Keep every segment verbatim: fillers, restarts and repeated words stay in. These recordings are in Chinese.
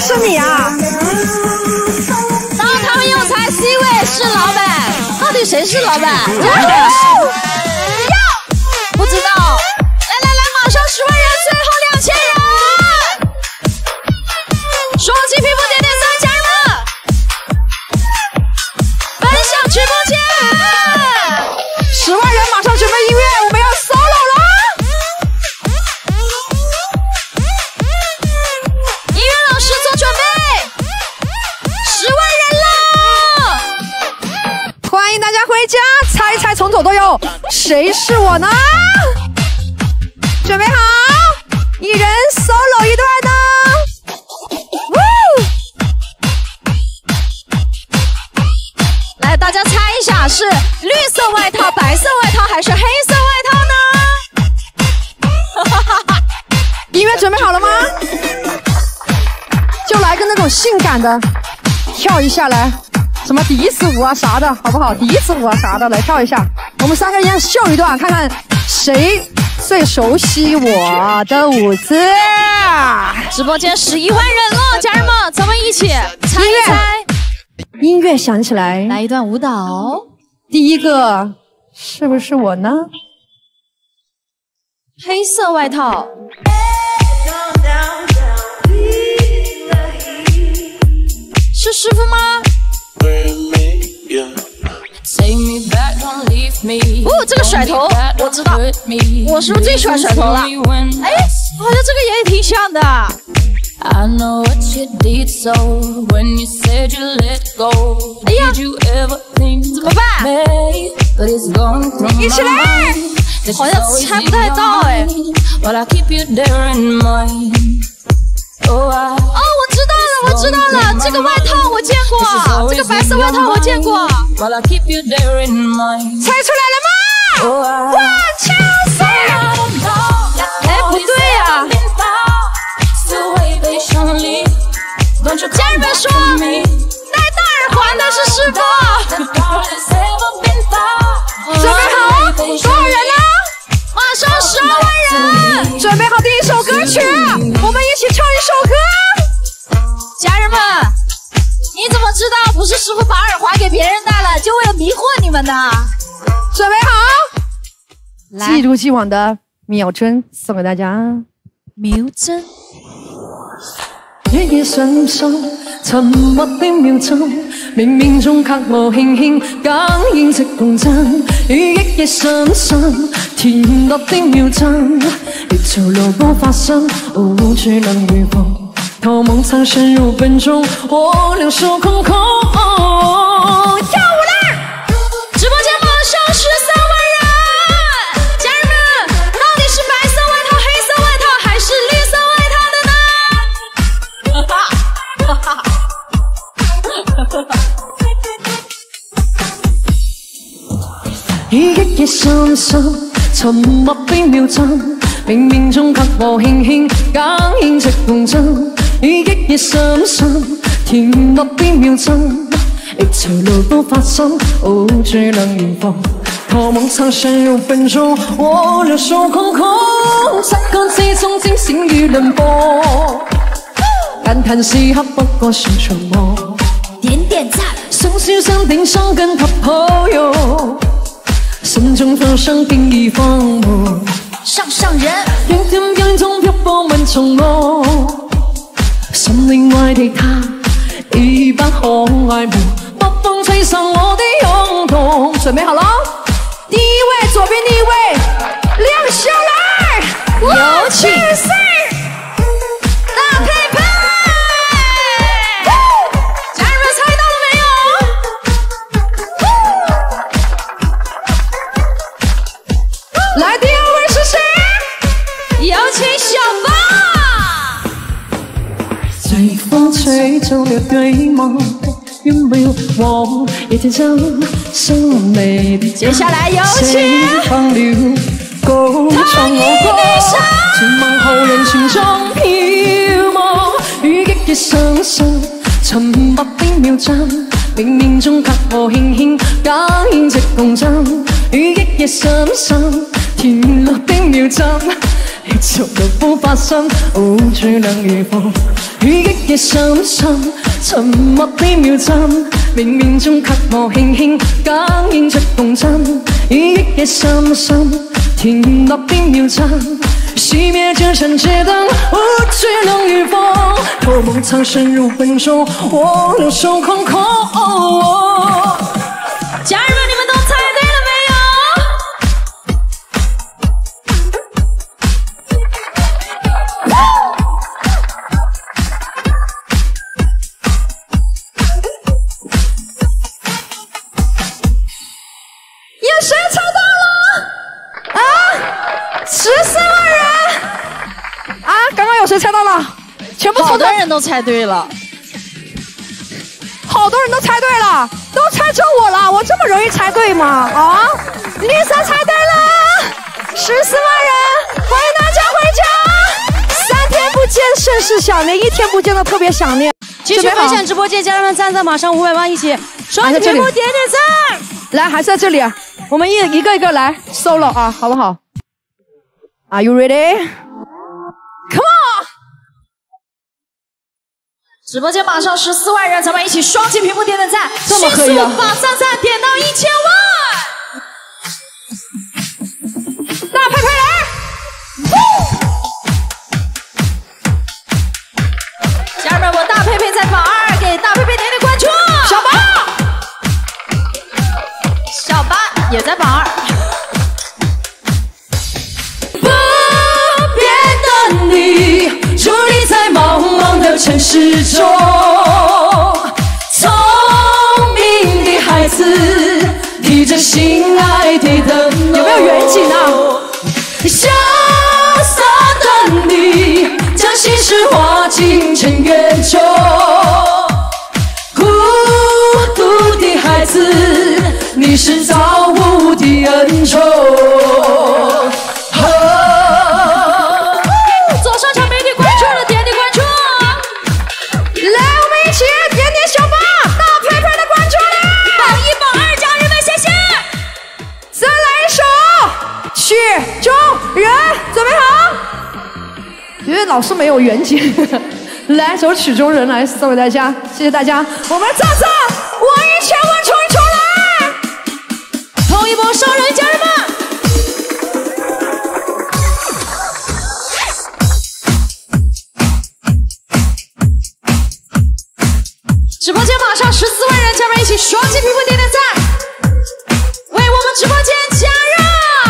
是你啊！ 然后他们又猜 C 位是老板，到底谁是老板？不知道。来来来，马上十万人，最后两千人，双击屏幕点点三，家人们，分享直播间。 十万人马上准备音乐，我们要 solo 了。 音乐老师做准备，十万人了， 欢迎大家回家，猜一猜从左到右，谁是我呢？准备好，一人 solo 一段呢。 来，大家猜一下，是绿色外套、白色外套还是黑色外套呢？ 音乐准备好了吗？就来个那种性感的，跳一下来，什么第一次舞啊啥的，好不好？第一次舞啊啥的，来跳一下。我们三个人秀一段，看看谁最熟悉我的舞姿。 直播间十一万人了，家人们，咱们一起猜一猜。 音乐响起来， 来一段舞蹈。 第一个是不是我呢？ 黑色外套。是师傅吗？哦，这个甩头我知道，我是不是最喜欢甩头了？哎，好像这个也挺像的。I know what you did so when you said you let go. 哎呀，怎么办？一起来！好像猜不太到哎。哦，我知道了，我知道了，这个外套我见过，这个白色外套我见过。猜出来了吗？哇，超帅！哎，不对呀。家人们说，戴大耳环的是师傅。准备好，多少人了？马上十二万人。准备好第一首歌曲，我们一起唱一首歌。家人们，你怎么知道不是师傅把耳环给别人戴了，就为了迷惑你们呢？准备好， 来，一如既往的秒针送给大家。 秒针。 夜夜上上，沉默的秒針，冥冥中隔我輕輕感應直共振，與一夜深深甜蜜的秒針，亦在路過發生，無處能預防，透夢曾深入本中，我兩手空空。哦、跳舞啦！ 直播間馬上十三萬人，家人們，到底是白色外套、黑色外套還是綠色外套的呢？ 於一夜深深沉默的秒針，冥冥中給我輕輕感應直共振，於一夜深深甜蜜的秒針，亦隨路都發生，無處能預防，渴望曾深入本中，我兩手空空，漆乾之中驚醒與輪播。感嘆時刻不過是沉默， 點點讚， 送笑聲頂傷根及朋友，心中創傷定義荒蕪。 上上人， 仰天仰中漂泊問從我，心靈外的他一般可愛無，北風吹散我的湧動。 準備好了，第一位，左邊第一位，亮相來，有請賽。来，第二位是谁？ 有请小八。 隨風吹走了對望，有沒有我也天生生美的？ 接下來有請放流高唱我歌，前望後人群中飄泊，於一夜深深沉默的秒針，冥冥中給我輕輕感應直共振，於一夜深深甜蜜的秒針， 一切都不发生，無處能預防。雨激嘅心心，沉默的秒針，冥冥中給我輕輕感應出共振。雨激嘅心心，甜蜜的秒針，熄滅這盞街燈，無處能預防。透夢藏深入笨拙，我兩手空空。 家人們，你們都猜對了沒有？ 有誰猜到了？啊，十四萬人！啊，剛剛有誰猜到了？全部好多人都猜對了， 好多人都猜對了，都猜中我了，我這麼容易猜對嗎？啊，麗莎猜對了，十四萬人，歡迎大家回家。三天不見甚是想念，一天不見的特別想念。 繼續分享直播間，家人們贊贊馬上五百萬，一起刷屏幕點點讚。 來，還是在這裡，我們一一個一個來 solo 啊，好不好 ？Are you ready? Come on！ 直播間馬上十四萬人，咱們一起雙擊屏幕點點讚， 這麼可以啊！ 迅速把讚讚點到一千萬！ 大佩佩來！ 家人們，我大佩佩在榜二，給大佩佩點點關注。 小八， 小八也在榜二。 不變的你，佇立在茫茫的城市中，聰明的孩子提着心愛的燈籠， 有沒有遠景啊？ 瀟灑的你，將心事化進塵緣中，孤獨的孩子，你是造物的恩寵。 左上角沒點關注的，點點關注。 來，我們一起點點小八、大佩佩的關注啦！ 榜一、榜二，家人們，謝謝。 再來一首《曲中人》，準備好。因為老是沒有遠景，來首《曲中人》來送給大家，謝謝大家。我們站站，我一千萬衝一衝來！ 衝一波上人，家人們。直播間馬上十四萬人，家人們一起雙擊屏幕點點讚，為我們直播間加熱！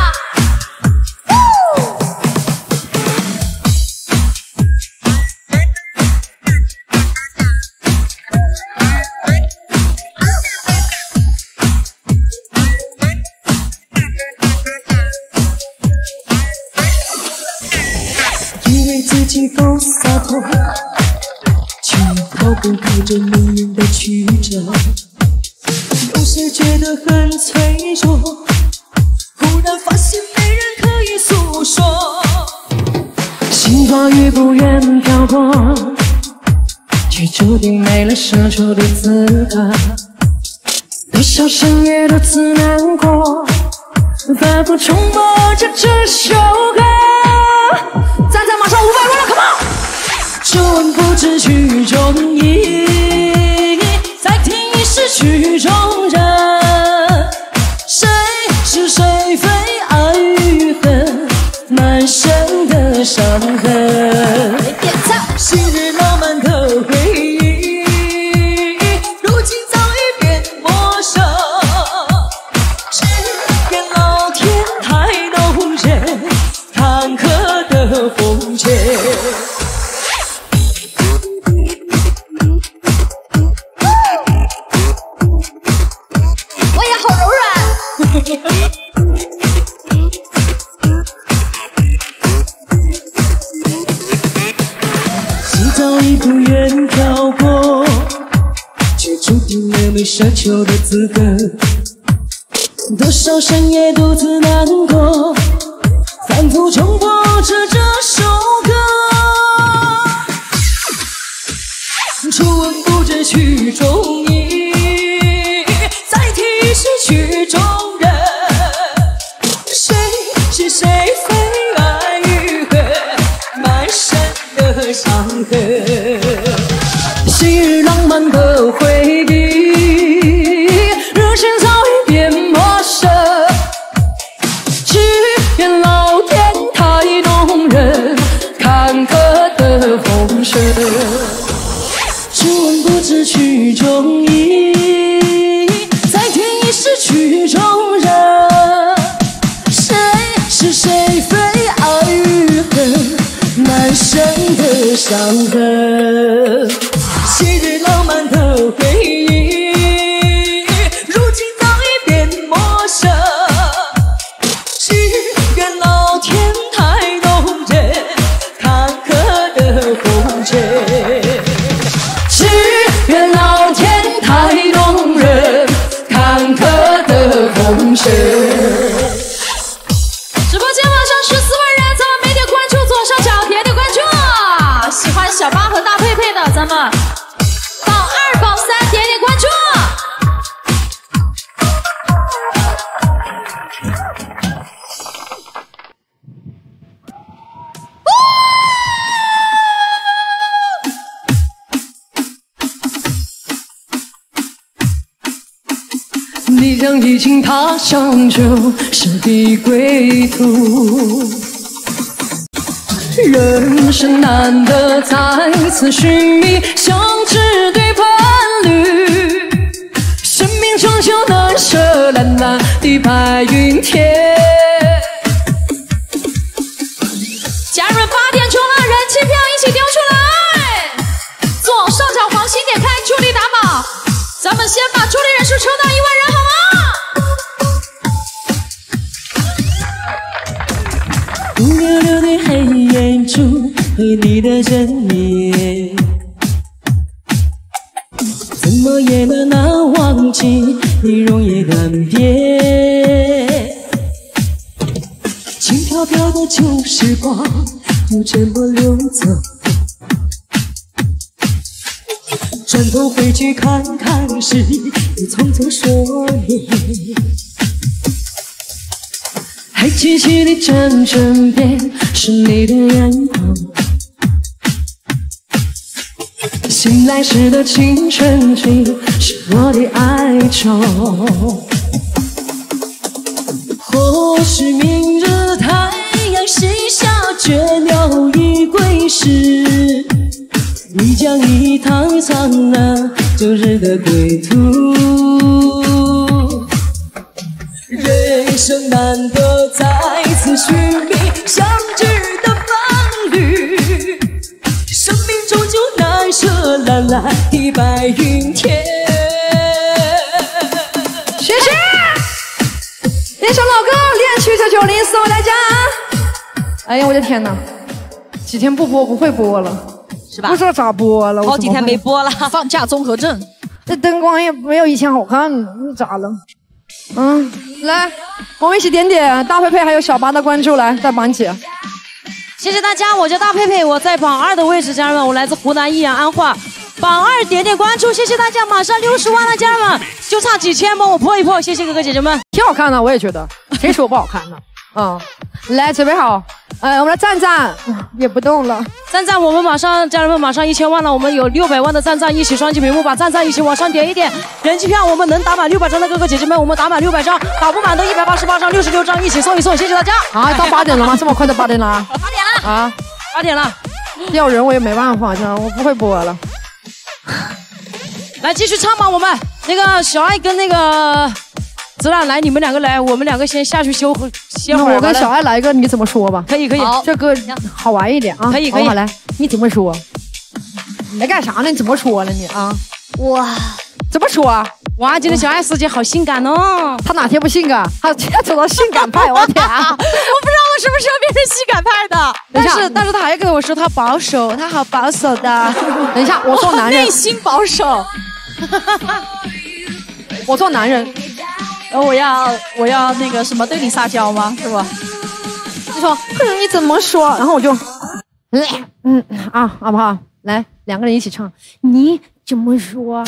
以為自己夠灑脫，卻逃不開這命運的曲折，有時覺得很脆弱，忽然發現沒人可以訴說，心花雨不願飄過，卻注定沒了奢求的資格，多少深夜獨自難過，反覆重播着這首歌。 站站馬上五百萬了 ，Come on！ 初聞不知曲中意，再聽已是曲中人。誰是誰非愛與恨，滿身的傷痕。 點讚。 昔日浪漫的回憶，如今早已變陌生。只願老天太動人，坎坷的風景。 我也好柔軟。 心早已不願漂泊，卻注定了沒奢求的資格。多少深夜獨自難過，反覆重播着這首歌。初聞不知曲中意，再聽已是曲中人。誰是誰非愛與恨， 的伤痕。昔日浪漫的回忆，如今早已变陌生。只愿老天太动人，坎坷的风声。初闻不知曲中意，在天已是曲中人。谁是谁非爱与恨，难舍的伤痕。昔日浪漫的回忆，如今早已变陌生。只愿老天太动人，坎坷的风尘。只愿老天太动人，坎坷的风尘。 直播间马上十四万人，咱们没点关注，左上角点点关注。喜欢小八和大佩佩的，咱们榜二、榜三点点关注。 你将已经踏上旧时的归途，人生难得再次寻觅相知对伴侣，生命终究难舍蓝蓝的白云天。 家人们八点钟了，人气票一起丢出来，左上角黄心点开助力打榜，咱们先把助力人数抽到一万人好吗？ 乌溜溜的黑眼珠和你的人面，怎么也难忘记你容颜难辨。轻飘飘的旧时光就这么溜走，转头回去看看时，你匆匆说念。还记起你站身边是你的眼光，醒来时的青春期是我的哀愁。或许明日太阳西下，倦鸟已归时，你将一趟苍南旧日的归途。人生难得再次寻觅相知的伴侣，生命终究难舍蓝蓝的白云天。 谢谢，练首老歌，恋曲九九零送给大家。哎呀，我的天哪，几天不播不会播了， 是吧？ 不知道咋播了， 好几天没播了，放假综合症。 这灯光也没有以前好看，咋了？嗯，来，我们一起点点大佩佩还有小八的关注，来在榜起。 谢谢大家，我叫大佩佩，我在榜二的位置，家人们，我来自湖南益阳安化，榜二点点关注，谢谢大家，马上六十万了，家人们，就差几千，帮我破一破，谢谢哥哥姐姐们， 挺好看的，我也觉得，谁说不好看呢？嗯，来准备好，呃，我们来站站，也不动了， 站站，我们马上，家人们马上一千万了，我们有六百万的站站，一起双击屏幕，把站站一起往上点一点，人气票我们能打满六百张的哥哥姐姐们，我们打满六百张，打不满的一百八十八张，六十六张一起送一送，谢谢大家。 啊，到八点了吗？这么快就八点了？ 八点了啊， 八点了， 要人我也没办法，这我不会播了。 来继续唱吧，我们那个小爱跟那个子冉来，你们两个来，我们两个先下去休歇会儿。 我跟小爱来一个，你怎么说吧？ 可以可以， 这歌好玩一点啊。 可以可以， 好来，你怎么说？你在干啥呢？你怎么说了你啊？ 哇， 怎么说？ 哇，今天小爱师姐好性感哦！ 她哪天不性感？她现在走到性感派，我天啊！ 我不知道我什么时候变成性感派的。 但是但是他还跟我说他保守，他好保守的。 等一下，我做男人， 内心保守。 我做男人， 然后我要我要那个什么对你撒娇吗？是吧？ 你说，嗯，你怎么说？然后我就，嗯啊，好不好？来，两个人一起唱。你怎么说？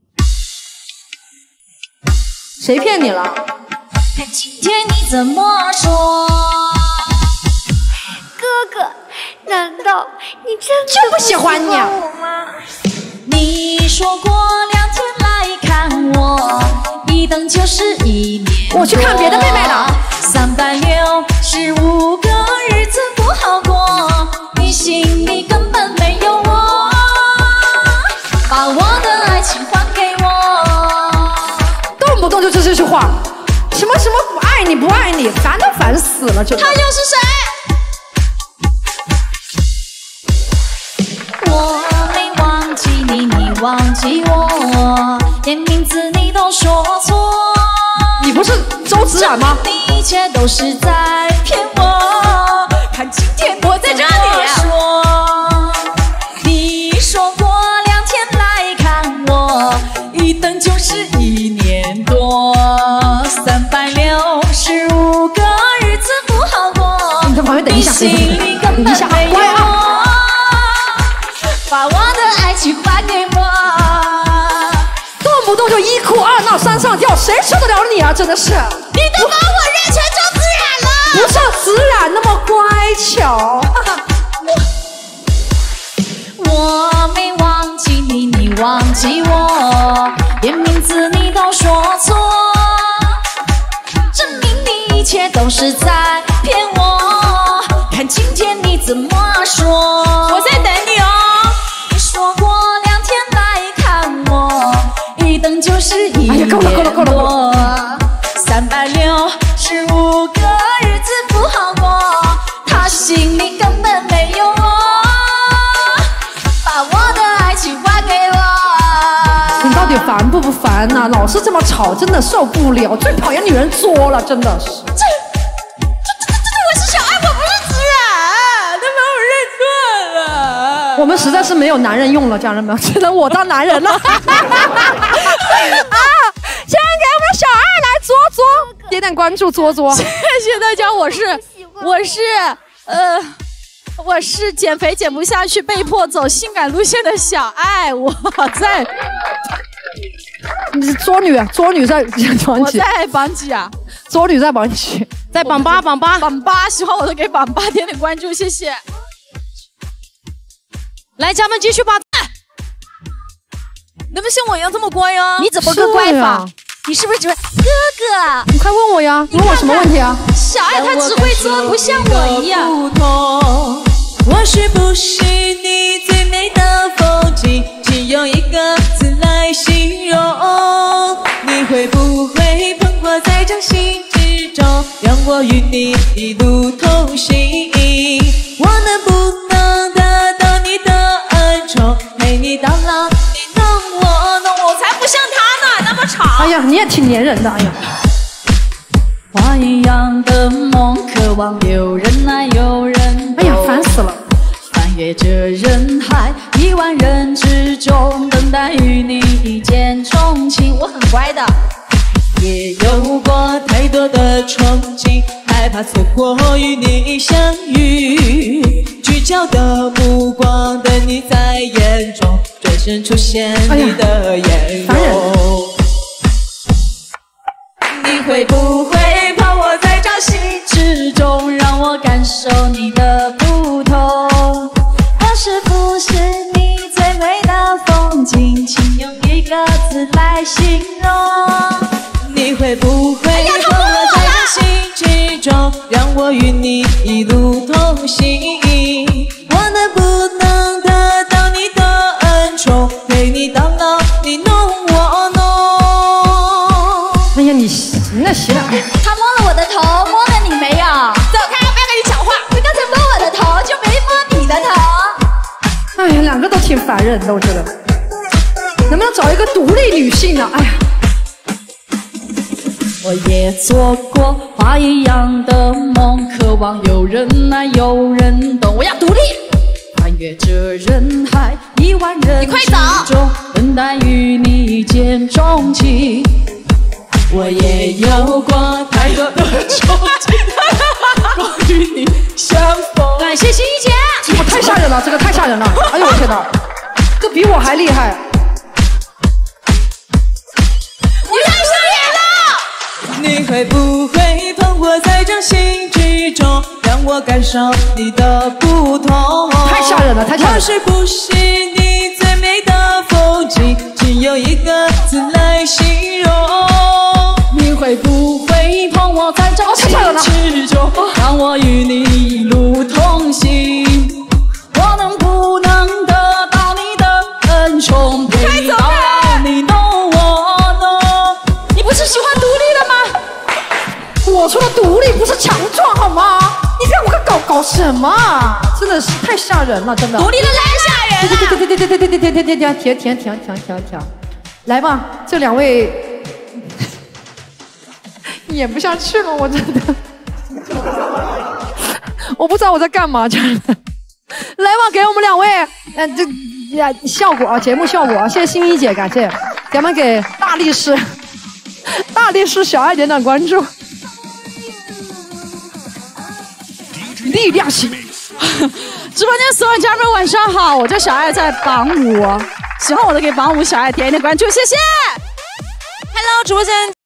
谁骗你了？ 看今天你怎么说？ 哥哥， 难道你真的就不喜欢你啊？ 我吗？ 你说过两天来看我，一等就是一年。 我去看别的妹妹了。 三百六十五个日子不好过，你心里根本没有我，把我的爱情还给我。 动不动就这句话，什么什么不爱你不爱你，烦都烦死了就。 他又是谁？我没忘记你，你忘记我，连名字你都说错。 你不是周子冉吗？ 你一切都是在骗我。看今天我在这里说，你说过两天来看我，一等就是一年多，三百六十五个日子不好过。 你在旁边等一下， 心里根本没有我，把我的爱情还给我。 动不动就一哭二闹三上吊，谁受得了你啊？真的是， 你都把我认成周子冉了， 不像子冉那么乖巧。 我没忘记你，你忘记我，连名字你都说错，证明你一切都是在骗我。看今天你怎么说？我在等你哦。你说过两天来看我，一等就是一年多。 哎呀，够了够了够了够了！ 三百六十五个日子不好过，他心里根本没有我，把我的爱情还给我。 你到底烦不不烦呐、啊？老是这么吵，真的受不了。最讨厌女人作了，真的是。 这这这这这我是小爱，我不是子冉，他把我认错了。 我们实在是没有男人用了，家人们，只能我当男人了。啊！先给我们小爱来作作，点点关注，作作。 谢谢大家，我是我是呃。我是减肥减不下去，被迫走性感路线的小爱。我在， 你是作女，作女在榜几？我在榜几啊？ 作女在榜几？ 在榜八，榜八，榜八。喜欢我的给榜八点点关注，谢谢。来，家们继续吧。能不能像我一样这么乖呀？你怎么个乖法？你是不是只会哥哥？ 你快问我呀！你问我什么问题啊？ 小爱她只会作，不像我一样。 我是不是你最美的风景？请用一个字来形容。你会不会喷火在掌心之中，让我与你一路同行？我能不能得到你的恩宠，陪你到老，你弄我弄我，才不像他呢，那么吵。 哎呀，你也挺粘人的，哎呀。 花一样的梦，渴望有人爱有人懂。 哎呀，烦死了！ 翻越这人海，亿万人之中，等待与你一见钟情。我很乖的， 也有过太多的憧憬，害怕错过与你相遇。聚焦的目光等你在眼中，转身出现你的颜容。 哎你会不会抛我在掌心之中，让我感受你的不同？我是不是你最美的风景？请用一个字来形容。 你会不会抛我在掌心之中，让我与你一路同行？我能不能得到你的恩宠，陪你到老，你弄我弄？ 哎呀，你行了行了。 他摸了我的头，摸了你没有？走开，不要跟你讲话。他刚才摸我的头，就没摸你的头。 哎呀，两个都挺烦人的，我觉得。能不能找一个独立女性呢？哎呀。 我也做过花一样的梦，渴望有人爱有人懂。我要独立，穿越这人海，亿万人之中，等待与你一见钟情。我也有过太多的憧憬，关于你相逢。感谢心怡姐， 我太吓人了，这个太吓人了！哎呦我天哪，这比我还厉害！ 你太傻眼了！ 你会不会喷火在掌心之中，让我我感受你的不同。 太吓人了，太吓人了！ 我是不是你最美的风景，只有一个字来形容？你会不会捧我在掌心之中，让我与你一路同行？我能不能得到你的恩宠，陪你到老，你懂我懂？你不是喜欢独立的吗？ 我说的独立不是强壮好吗？你让我搞搞什么？真的是太吓人了，真的。 独立的太吓人了。 对对对对对对对对对对对对，停停停停停停，来吧，这两位演不下去了，我真的，我不知道我在干嘛，真的。来吧，给我们两位，呃，这呀效果啊，节目效果啊，谢谢心怡姐，感谢，咱们给大力士，大力士小爱点点关注。力量型， 直播间所有家人们晚上好，我叫小爱，在榜五，喜欢我的给榜五小爱点一点关注，谢谢。 Hello， 直播间。